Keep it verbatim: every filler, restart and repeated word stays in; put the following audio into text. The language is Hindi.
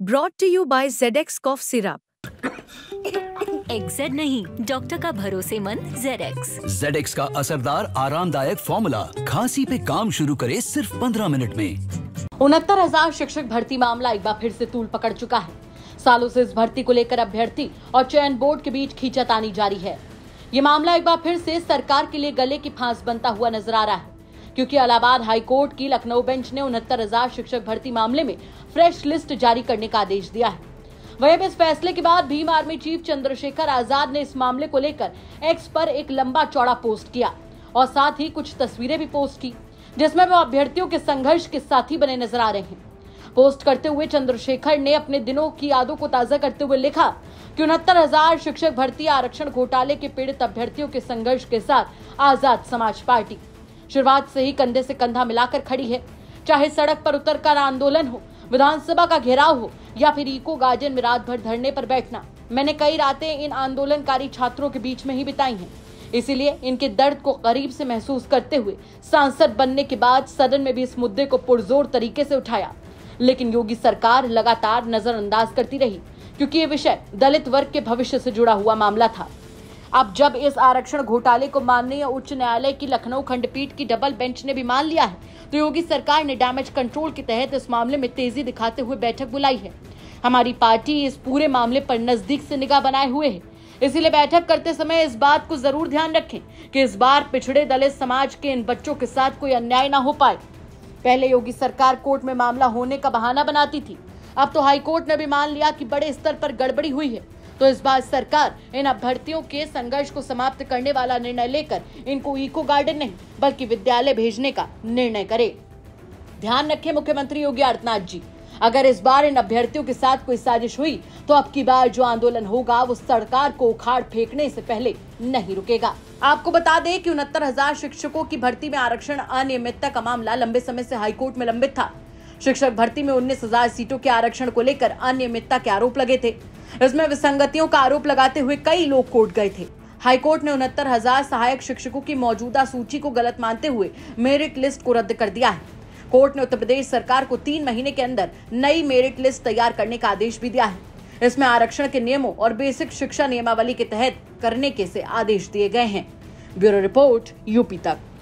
Brought to you by Z X Cough Syrup. एक्सेड नहीं, डॉक्टर का भरोसेमंद Z X। Z X का असरदार आरामदायक फॉर्मूला खांसी पे काम शुरू करे सिर्फ पंद्रह मिनट में। उनहत्तर हजार शिक्षक भर्ती मामला एक बार फिर से तूल पकड़ चुका है। सालों से इस भर्ती को लेकर अभ्यर्थी और चयन बोर्ड के बीच खींचातानी जारी है। ये मामला एक बार फिर से सरकार के लिए गले की फांस बनता हुआ नजर आ रहा है, क्योंकि इलाहाबाद हाईकोर्ट की लखनऊ बेंच ने उनहत्तर हजार शिक्षक भर्ती मामले में फ्रेश लिस्ट जारी करने का आदेश दिया है। वहीं इस फैसले के बाद भीम आर्मी चीफ चंद्रशेखर आजाद ने इस मामले को लेकर एक्स पर एक लंबा चौड़ा पोस्ट किया और साथ ही कुछ तस्वीरें भी पोस्ट की, जिसमें वो अभ्यर्थियों के संघर्ष के साथी बने नजर आ रहे हैं। पोस्ट करते हुए चंद्रशेखर ने अपने दिनों की यादों को ताजा करते हुए लिखा कि उनहत्तर हजार शिक्षक भर्ती आरक्षण घोटाले के पीड़ित अभ्यर्थियों के संघर्ष के साथ आजाद समाज पार्टी शुरुआत से ही कंधे से कंधा मिलाकर खड़ी है। चाहे सड़क पर उतरकर आंदोलन हो, विधानसभा का घेराव हो या फिर इको गार्डन में रात भर धरने पर बैठना, मैंने कई रातें इन आंदोलनकारी छात्रों के बीच में ही बिताई हैं। इसीलिए इनके दर्द को करीब से महसूस करते हुए सांसद बनने के बाद सदन में भी इस मुद्दे को पुरजोर तरीके से उठाया, लेकिन योगी सरकार लगातार नजरअंदाज करती रही, क्योंकि ये विषय दलित वर्ग के भविष्य से जुड़ा हुआ मामला था। अब जब इस आरक्षण घोटाले को माननीय उच्च न्यायालय की लखनऊ खंडपीठ की डबल बेंच ने भी मान लिया है, तो योगी सरकार ने डैमेज कंट्रोल के तहत इस मामले में तेजी दिखाते हुए बैठक बुलाई है। हमारी पार्टी इस पूरे मामले पर नजदीक से निगाह बनाए हुए है, इसीलिए बैठक करते समय इस बात को जरूर ध्यान रखें कि इस बार पिछड़े दलित समाज के इन बच्चों के साथ कोई अन्याय न हो पाए। पहले योगी सरकार कोर्ट में मामला होने का बहाना बनाती थी, अब तो हाईकोर्ट ने भी मान लिया कि बड़े स्तर पर गड़बड़ी हुई है, तो इस बार सरकार इन अभ्यर्थियों के संघर्ष को समाप्त करने वाला निर्णय लेकर इनको इको गार्डन नहीं बल्कि विद्यालय भेजने का निर्णय करे। ध्यान रखें मुख्यमंत्री योगी आदित्यनाथ जी, अगर इस बार इन अभ्यर्थियों के साथ कोई साजिश हुई तो अब की बार जो आंदोलन होगा वो सरकार को उखाड़ फेंकने से पहले नहीं रुकेगा। आपको बता दें कि उनहत्तर हजार शिक्षकों की भर्ती में आरक्षण अनियमितता का मामला लंबे समय से हाईकोर्ट में लंबित था। शिक्षक भर्ती में उन्नीस हजार सीटों के आरक्षण को लेकर अनियमितता के आरोप लगे थे। इसमें विसंगतियों का आरोप लगाते हुए कई लोग कोर्ट गए थे। हाईकोर्ट ने उनहत्तर हजार सहायक शिक्षकों की मौजूदा सूची को गलत मानते हुए मेरिट लिस्ट को रद्द कर दिया है। कोर्ट ने उत्तर प्रदेश सरकार को तीन महीने के अंदर नई मेरिट लिस्ट तैयार करने का आदेश भी दिया है। इसमें आरक्षण के नियमों और बेसिक शिक्षा नियमावली के तहत करने के से आदेश दिए गए हैं। ब्यूरो रिपोर्ट यूपी तक।